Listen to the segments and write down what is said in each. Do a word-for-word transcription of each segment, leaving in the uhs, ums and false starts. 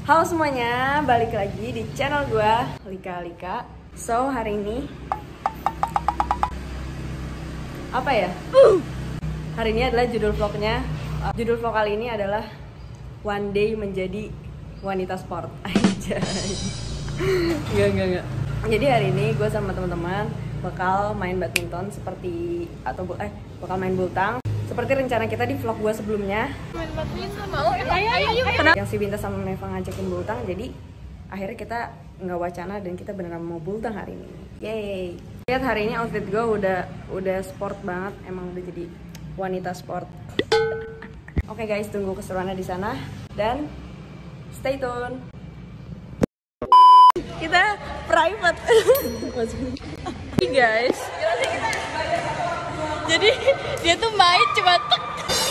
Halo semuanya, balik lagi di channel gue, Lika Lika. So, hari ini apa ya? Uh. Hari ini adalah judul vlognya. uh, Judul vlog kali ini adalah One Day Menjadi Wanita Sport. Aja. Enggak, enggak, enggak. Jadi hari ini gue sama teman-teman bakal main badminton seperti atau eh bakal main bultang seperti rencana kita di vlog gue sebelumnya. Main badminton mau? Ayo, ayo, ayo. Yang si Binta sama Meva ngajakin bultang, jadi akhirnya kita nggak wacana dan kita beneran mau bultang hari ini. Yeay. Lihat hari ini outfit gue udah udah sport banget, emang udah jadi wanita sport. Oke okay guys, tunggu keseruannya di sana dan stay tune. Kita private. Hey guys. Jadi dia tuh main cuma tek.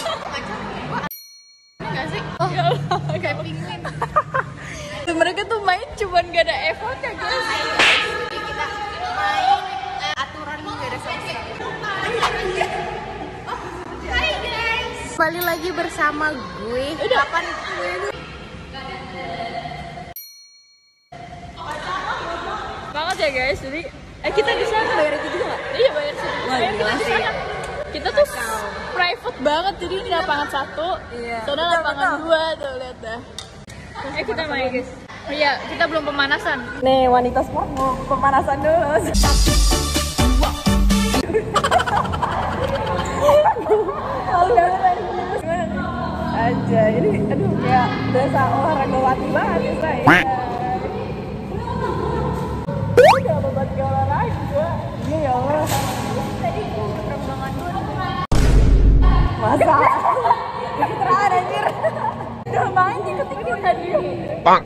Enggak sih? Oh, kayak penguin. Mereka tuh main cuma gak ada effortnya guys. Kita main uh, aturan gak ada sama sekali. Hai guys. Kembali lagi bersama gue. Kapan gue? Banget ya guys. Jadi eh kita di sana bayar itu juga nggak? Iya bayar sih. Bayar kita di sana. Kita tuh private banget, jadi ini lapangan satu, iya. Soalnya lapangan dua tuh lihat dah. Eh kita main guys. Iya kita belum pemanasan. Nih wanita sport mau pemanasan dulu. Aja ini aduh kayak berasa olahraga wati banget ya saya. Gak beban ke olahraga. Iya ya Allah. Tadi penerbangan dulu. Masa? Keteraan anjir. Udah main di ketinggian tadi. Bang.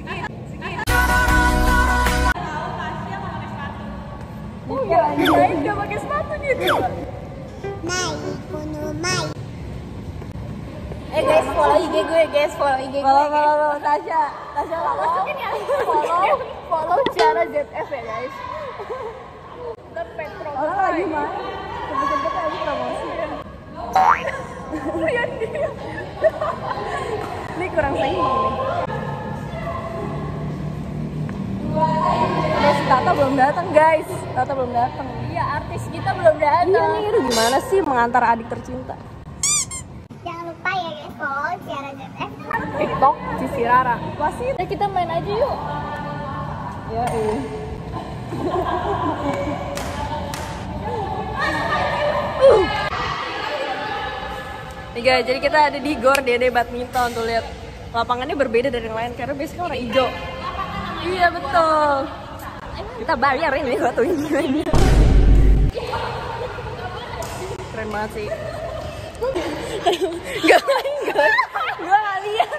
Oh ya, main gak pakai sepatu gitu. Mai, kuno mai. Eh guys, follow I G gue guys, follow I G gue. Follow, follow, follow, Tasya. Tasya follow. Follow, follow Ciara Z F ya guys. Kita Petro. Orang lagi main. Cepet-cepet aja promosi. Lihat dia. Ini kurang seimbang nih. Udah si Tata belum datang guys. Tata belum datang. Iya artis kita belum datang. Iya nih, aduh gimana sih mengantar adik tercinta. Jangan lupa ya guys, follow Ciara Z F. TikTok Cici Rara. Wasit. Kita main aja yuk. Ya eh. uh. Nih guys, jadi kita ada di Gor Dede Badminton tuh lihat. Lapangannya berbeda dari yang lain karena biasanya warna hijau. Iya betul. Kita bayar ini satu ini. Keren banget sih. Gak main guys. Gue gak lihat.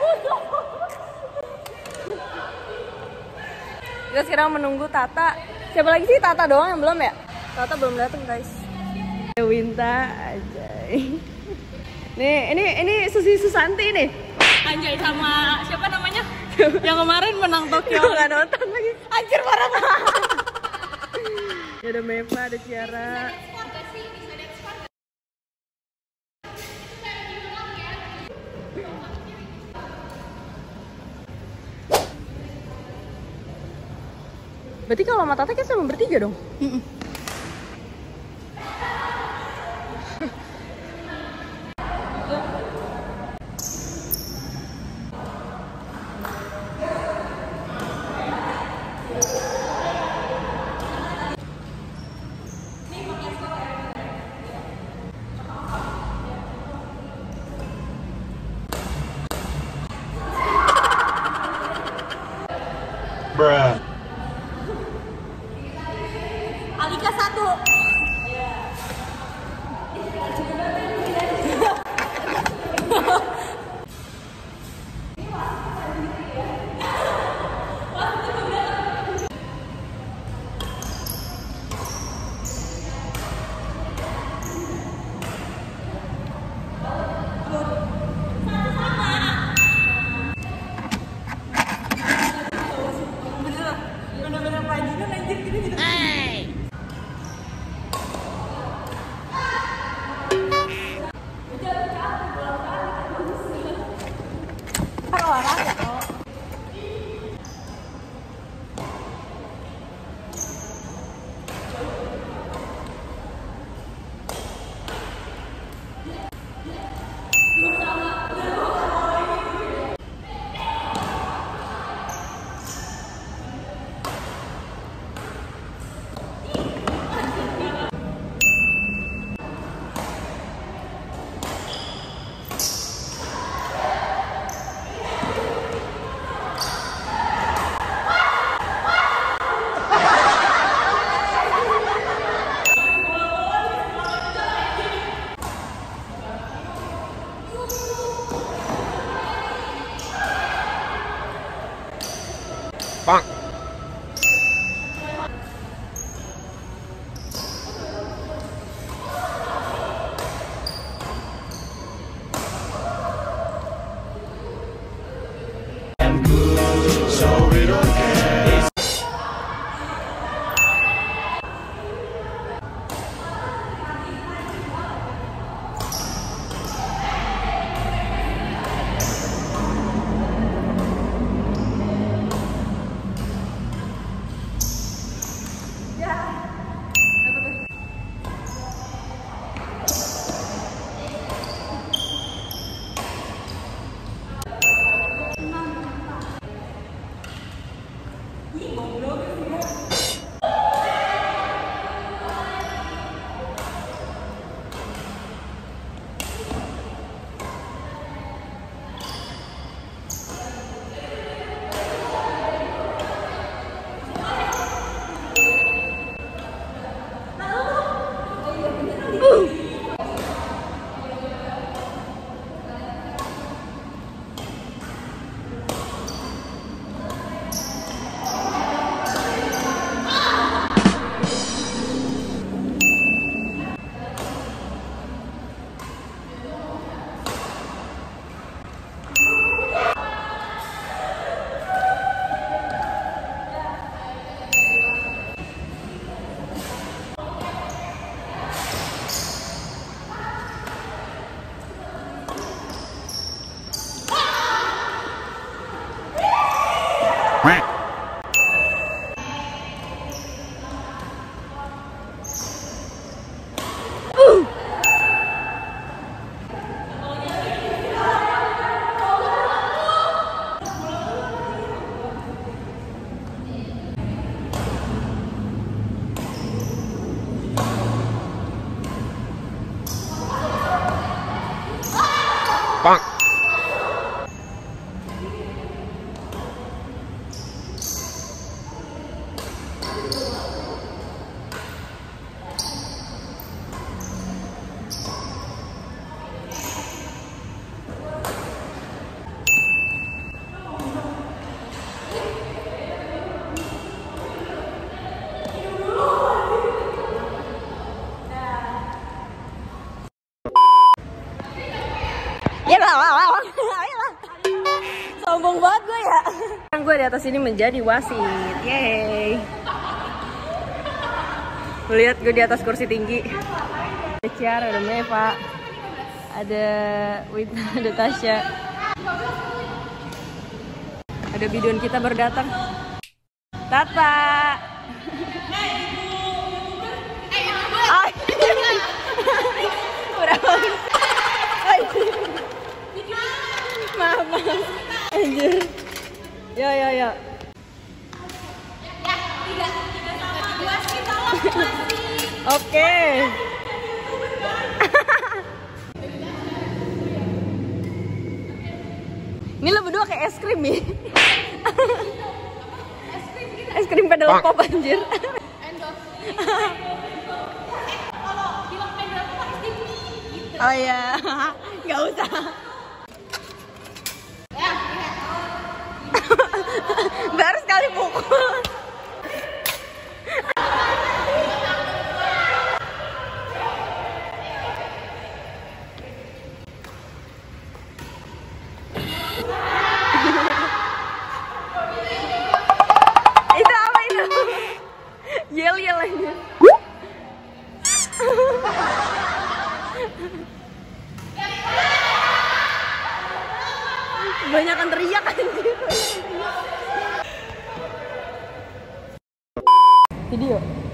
Kita sekarang menunggu Tata. Siapa lagi sih? Tata doang yang belum ya? Tata belum datang guys. Winta aja. Nih, ini ini Susi Susanti nih. Anjay sama siapa namanya? Yang kemarin menang Tokyo. Gak nonton lagi. Anjir parah banget. Ya ada Meva, ada Ciara. Berarti kalau sama Tata kita sama bertiga dong? Mm-mm. Bruh. Bang. Sombong banget gue ya. Sekarang gue di atas ini menjadi wasit. Yeay. Lihat gue di atas kursi tinggi. Ada Ciara, ada Meva, ada Wita, ada Tasya. Ada bidon kita berdatang. Tata. Ay. Udah bagus. Maaf, maaf. Anjir. Ya, ya, ya. Oke. Ini lo berdua kayak es krim ya? Es krim pedal pop anjir. Oh iya, nggak usah. Baru sekali pukul. Itu apa itu? Yel-yel aja. Banyakan teriak anjir. Video.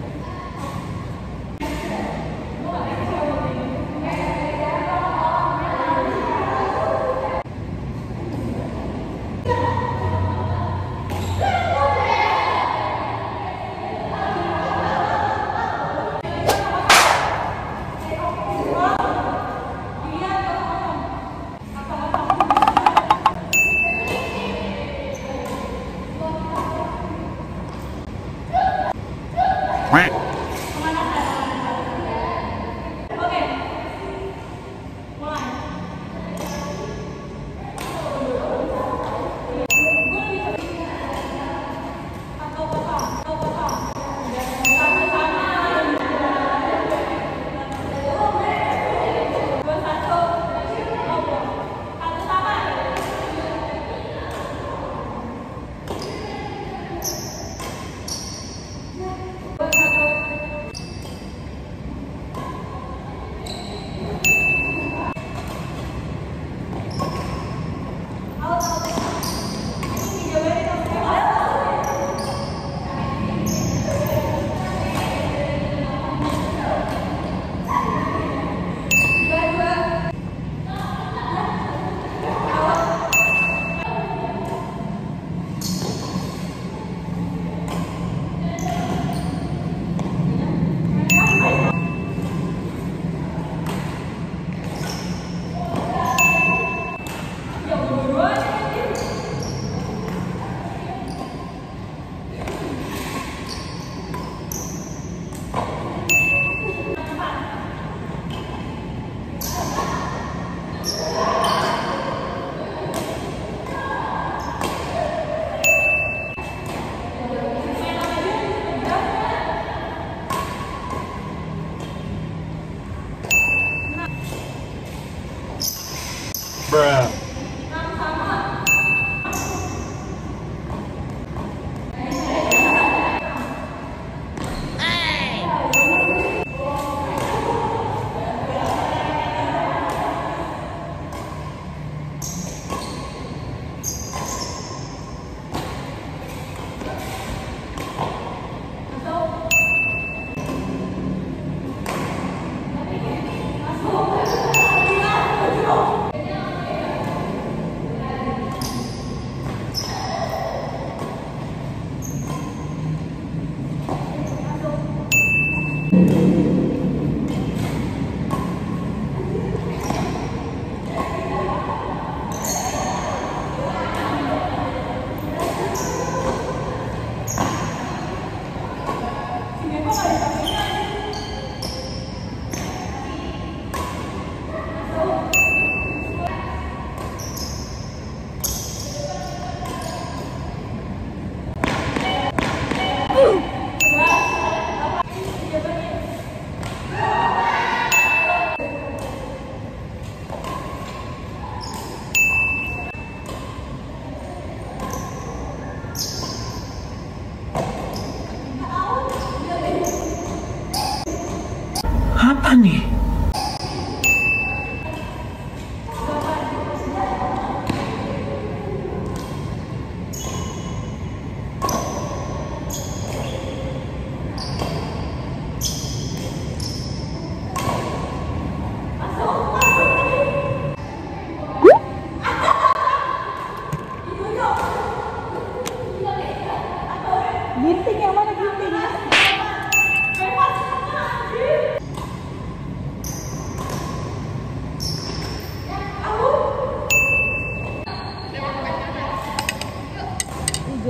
Bruh.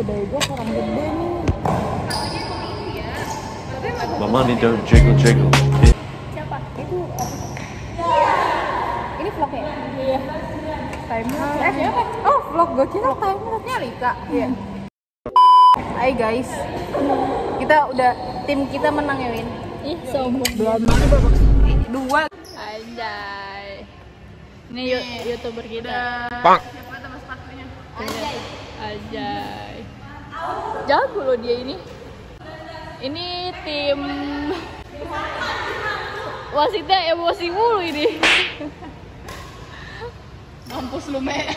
dari gue kurang gede nih. My money don't jiggle jiggle. Siapa? Itu apa? Ini vlog ya? Iya. Timeless. Eh siapa? Oh vlog gue kira timeless. Ini Alika. Iya. Hai guys, kita udah tim kita menang ya Win. Ih, sombong. Belum mana babak dua. Anjay. Ini yu- YouTuber kita. Bang. Siapa teman sepatunya? Anjay. Anjay. Jago loh dia ini. Ini tim wasitnya emosi mulu ini. Mampus lu, Me.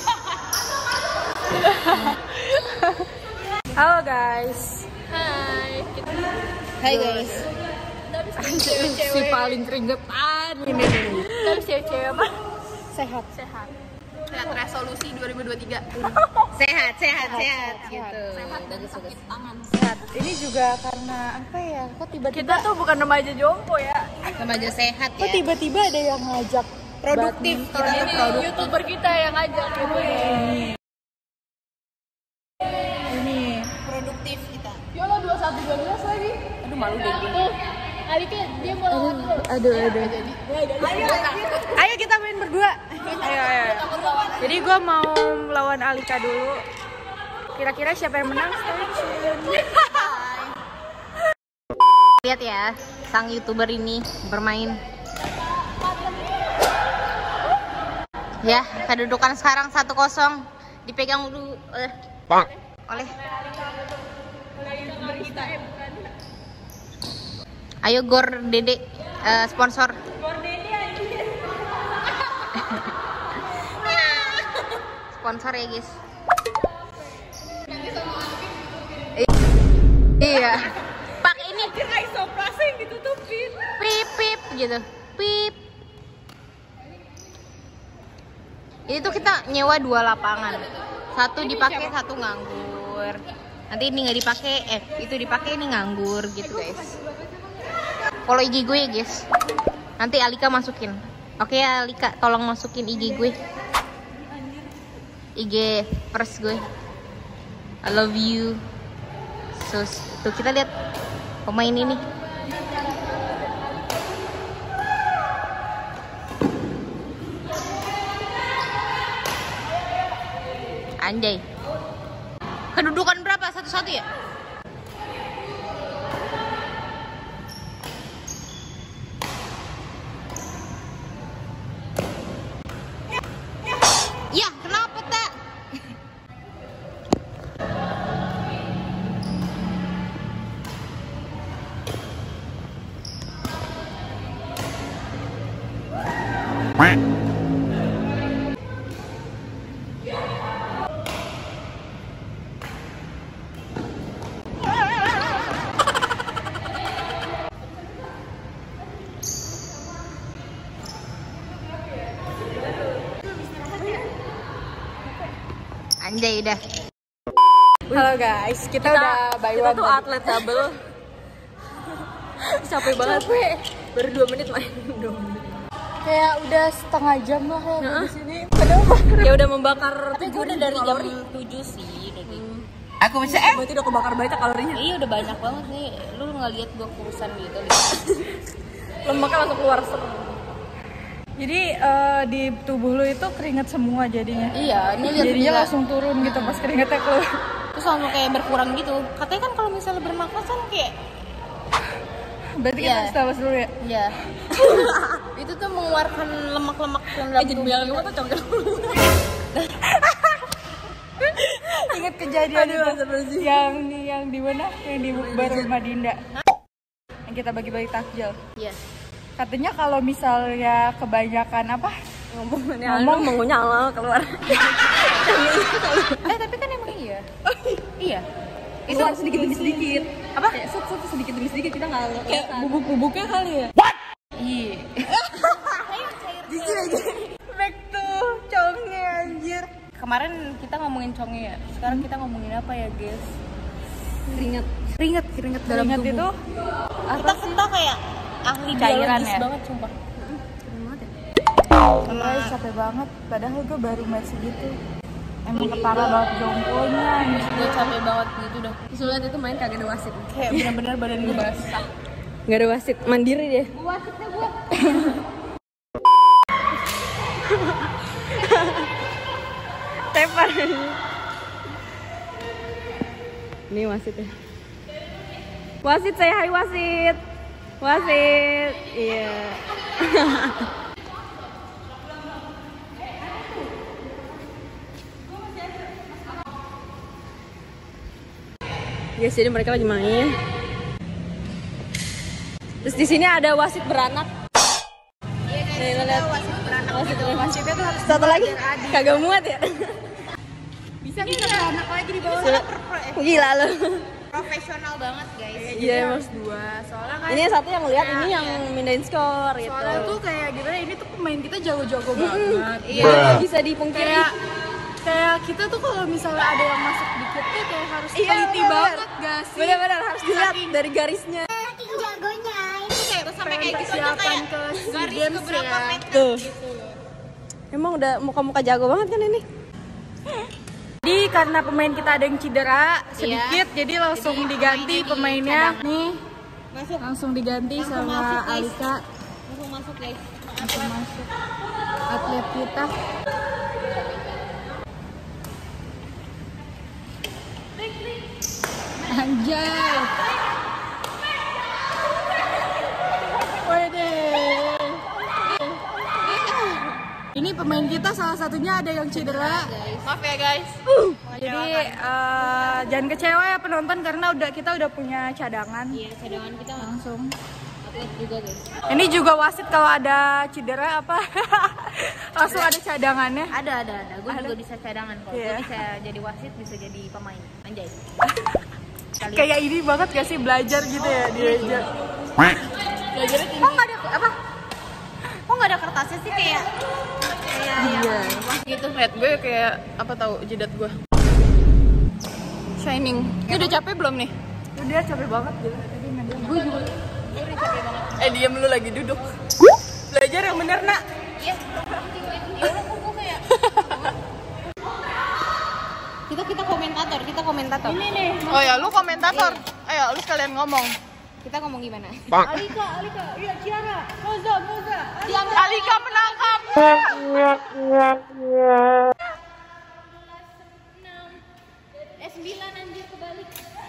Halo guys. Hai. Hai guys. Si paling keringetan ini nih. Tapi cewek-cewek apa? Sehat. Sehat. Sehat resolusi dua ribu dua puluh tiga. Sehat, sehat, sehat gitu. Bagus, bagus. Sehat. Ini juga karena apa ya? Kok tiba-tiba Kita tuh bukan remaja jompo ya. remaja sehat Kok ya? tiba-tiba ada yang ngajak Produktif. Kita tuh ini produktif. YouTuber kita yang ngajak gitu ya. Ini produktif kita. Ya Allah dua puluh satu dua belas lagi. Aduh malu deh gue. Tuh, Alika dia mau lawan lu. Aduh, aduh. Ayo, Ayo kita main berdua. Ayo, ayo. Jadi gue mau melawan Alika dulu. Kira-kira siapa yang menang? Stay tune. Lihat ya, sang YouTuber ini bermain. Ya, kedudukan sekarang satu kosong. Dipegang dulu eh, Bang. oleh. Ayo Gor Dede eh, sponsor. Gor Dede aja. Sponsor ya guys. Iya. Pakai ini. isoplasing ditutupin. Pip pip gitu. Pip. Ini tuh kita nyewa dua lapangan. Satu dipakai, satu nganggur. Nanti ini nggak dipakai, eh itu dipakai ini nganggur gitu guys. Follow I G gue ya guys. Nanti Alika masukin. Oke ya Alika, tolong masukin I G gue. I G first gue. I love you. So, tuh kita lihat pemain ini. Anjay. Kedudukan berapa? Satu-satu ya? Ya, kenapa tak? Anjay udah. Halo guys, kita, kita udah by Kita one tuh tadi. atlet double. Capek banget. Capek. Baru dua menit main. dua menit. Kayak udah setengah jam lah ya Heeh. di sini. Padahal Ya udah membakar. tapi gue udah dari jam tujuh sih dari. Aku bisa eh. Berarti udah kebakar banyak kalorinya. Iya udah banyak banget nih. Lu nggak lihat gue kurusan gitu. Lemaknya langsung keluar ser. Jadi eh, di tubuh lu itu keringet semua jadinya. Iya, ini lihat Jadinya gila. langsung turun gitu pas keringetnya keluar. Terus langsung kayak berkurang gitu. Katanya kan kalau misalnya bernafas kan kayak Berarti Iya. kita harus tawas dulu ya. iya. Itu tuh mengeluarkan lemak-lemak yang dalam tubuh. Bilang tuh congkel. Ingat kejadian itu yang yang di mana? Yang di Baru Madinda. Yang kita bagi-bagi takjil. Iya. Katanya kalau misalnya kebanyakan apa? Ngomongnya ngomong mau nyala keluar. Eh tapi kan emang iya. Iya. Itu sedikit demi sedikit. Apa? Kayak set set sedikit demi sedikit kita nggak kayak Bubuk-bubuknya kali ya. Iya. Jijik aja. Back to congnya anjir. Kemarin kita ngomongin conge ya. Sekarang kita ngomongin apa ya, guys? keringat. Keringet, keringet dalam Keringet tubuh. itu Kita kita kayak ahli Cairan biologis ya? banget sumpah. Guys, capek banget. Padahal gue baru main segitu. Emang ketara banget jongkolnya. Gue capek banget gitu dah. Terus lihat itu main kagak ada wasit. Kayak bener-bener badan gue basah. Nggak ada wasit, mandiri deh. Wasitnya gue. Tepar. Ini wasit ya. Wasit, saya hai wasit. Wasit. Iya. Guys, jadi mereka lagi main. Terus di sini ada wasit beranak. Nih, lo lihat. Wasit beranak. Wasit beranak. Wasitnya tuh harus Satu lagi. Kagak muat ya? bisa bisa beranak lagi di bawah. Gila lo. Profesional banget guys. Iya, emang. Dua. Soalnya kan Ini yang satu yang lihat, ini yang mindahin skor gitu. soalnya tuh kayak gimana, ini tuh pemain kita jago-jago banget. Iya, nggak bisa dipungkiri. Kayak kayak kita tuh kalau misalnya ada yang masuk dikit tuh kayak harus Iya, teliti bener. banget gak sih? Benar-benar harus dilihat dari garisnya. Terus sampai kayak gitu aja Persiapan kayak ke SEA garis Games keberapa ya. meter Tuh. gitu. Emang udah muka-muka jago banget kan ini? Jadi karena pemain kita ada yang cedera sedikit, jadi langsung Jadi diganti pemainnya pemainnya. Nih, Masuk. langsung diganti Langsung sama masuk, guys. Alika. Langsung masuk guys. Langsung masuk atlet kita. Anjay. Wede. Ini pemain kita salah satunya ada yang cedera. Maaf ya guys. Jadi eh, jangan kecewa ya penonton karena udah kita udah punya cadangan. Iya, cadangan kita Langsung. atlet juga guys. Ini juga wasit kalau ada cedera apa langsung ada cadangannya. Ada ada ada. Gue juga bisa cadangan kok. Iya. Gue bisa jadi wasit, bisa jadi pemain. Anjay. Kayak ini banget gak sih belajar gitu ya diajak. Belajarnya tinggi. Kok nggak ada apa? Kok nggak ada kertasnya sih kayak kayak Iya. yang Gitu lihat gue kayak apa tahu jidat gue. Shining. Ini udah capek belum nih? Udah capek banget gitu. Gue juga. Eh diam lu lagi duduk. Belajar yang bener nak. Iya. Gue kayak kita kita komentator, kita komentator. Ini nih. Oh ya, lu komentator. Ayo, lu sekalian ngomong. Kita ngomong gimana? Alika, Alika, iya Ciara, Moza, Moza. Diam. Alika menangkap. S sembilan anjir kebalik.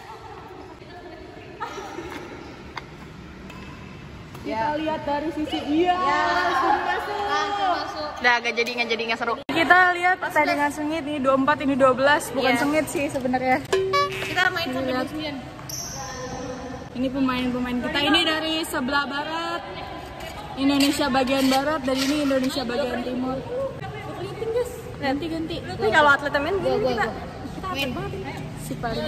Kita lihat dari sisi iya. Langsung masuk. Langsung masuk. Udah gak jadi nggak jadi nggak seru. Kita lihat pertandingan sengit nih dua puluh empat ini dua belas, bukan Iya. sengit sih sebenarnya. Kita main sampai dua puluh sembilan. Ini pemain-pemain kita ini dari sebelah barat, Indonesia bagian barat, dan ini Indonesia bagian timur. Ganti ganti. Ini kalau atletnya main gini kita. Si paling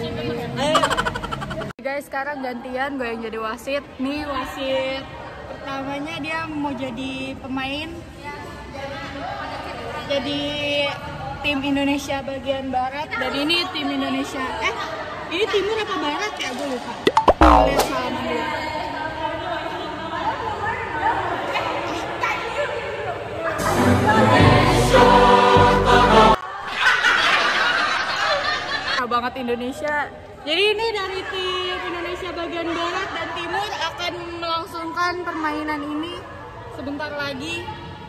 guys, sekarang gantian gue yang jadi wasit. Nih wasit pertamanya dia mau jadi pemain. Jadi tim Indonesia bagian barat, dan ini tim Indonesia. Eh, ini timur apa barat ya? Gue lupa. Lihat salaman dulu. Banget Indonesia. Jadi ini dari tim Indonesia bagian barat dan timur akan melangsungkan permainan ini sebentar lagi.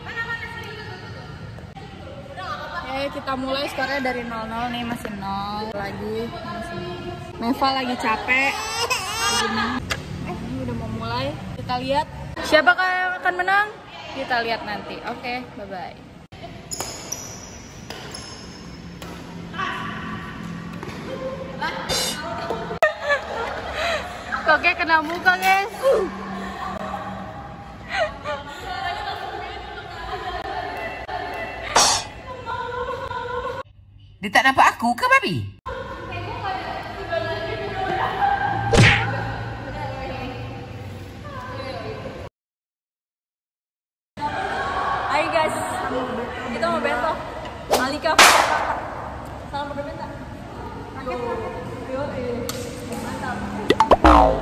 Oke, kita mulai skornya dari nol nol nih, masih nol lagi. Masih. Neva lagi capek. Begini. Eh, ini udah mau mulai. Kita lihat siapakah yang akan menang? Kita lihat nanti. Oke, bye bye. Oke, kena muka guys. Dia tak nampak aku ke babi? Hai guys, kita mau bentok. Alika, salam berbentak. Yo, mantap.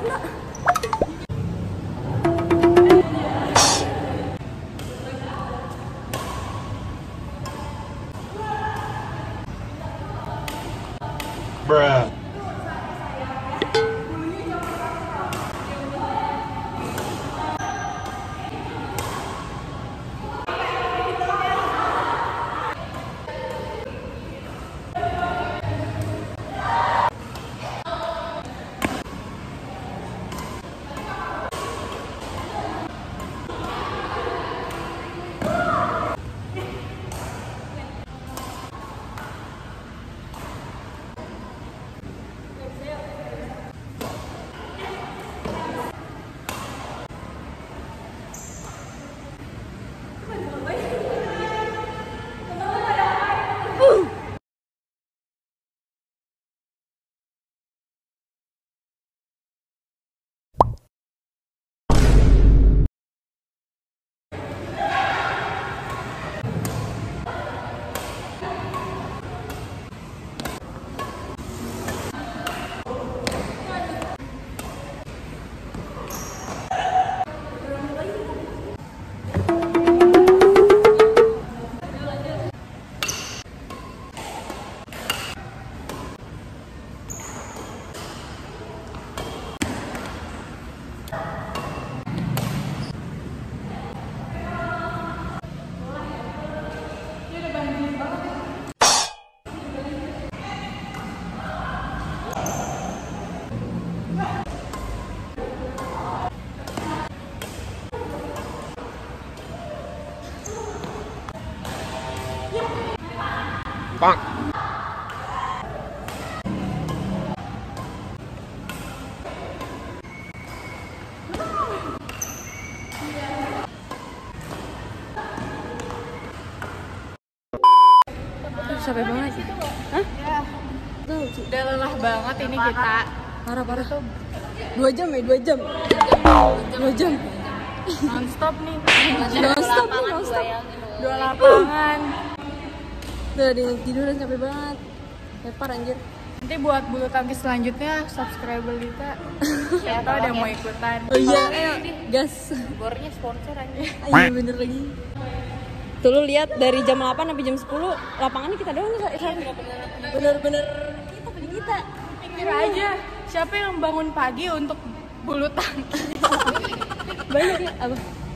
kena. Bruh. Bang. Capek banget. Hah? Tuh, Udah lelah banget ini kita. parah parah tuh. Dua jam ya, dua jam. Dua jam. Non-stop nih. Non-stop nih, non-stop. Dua lapangan. Udah di tidur udah capek banget. Lepar anjir. Nanti buat bulu tangkis selanjutnya subscriber kita. Siapa tahu ada yang mau ikutan. Oh iya, ayo gas. Bornya sponsor aja. Iya bener lagi. Tuh lu lihat dari jam delapan sampai jam sepuluh lapangannya kita doang nih. Bener-bener kita beli kita. Pikir aja siapa yang bangun pagi untuk bulu tangkis. Banyak ya apa?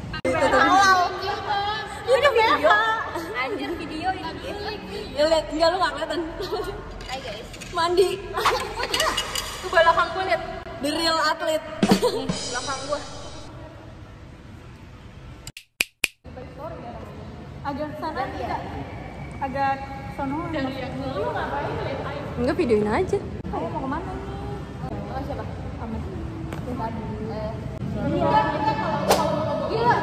Udah video. Anjir video ini. Ya lihat, enggak lu nggak kelihatan. Hai guys. Mandi. Tuh belakang gue liat. The real atlet. Belakang gua. Agak sana tidak. Agak sono. Enggak videoin aja. Kamu mau kemana nih? Oh siapa? Amat. Yang tadi. Eh, Iya. Gila.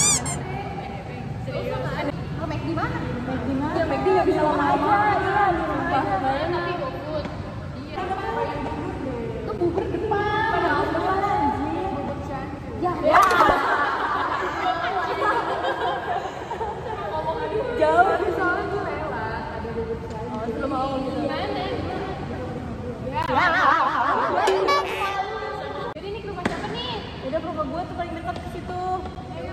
lo make di mana? Make di mana? Make di nggak bisa lama-lama. Iya, lupa. Tapi GoFood. Iya. Itu bubur depan. Padahal depan anjing. Bubur cantik. Ya. Jauh di soalnya gue lewat. Ada bubur cantik. Oh, belum mau gitu. Gimana? Jadi ini ke rumah siapa nih? Udah ke rumah gue tuh paling dekat ke situ. Ayo.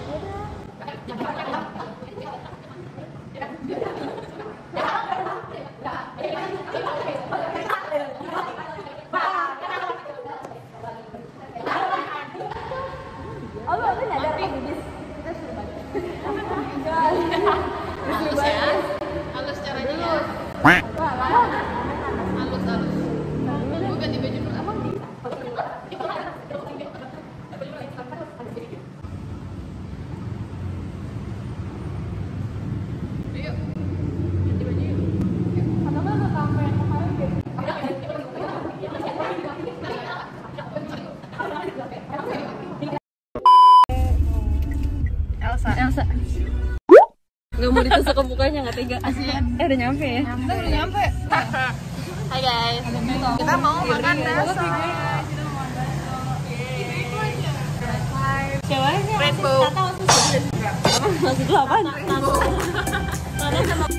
Oh, lu apa nyadar apa bibis? Halus ya. Halus caranya ya. Halus halus. Gue ganti baju dulu. Emang bisa? Elsa. Elsa. Nggak mau ditusuk ke mukanya, nggak tega. Eh udah nyampe ya? Kita udah nyampe. Hai guys. Kita mau makan bakso. Siapa aja? Rainbow. Maksud lu apaan?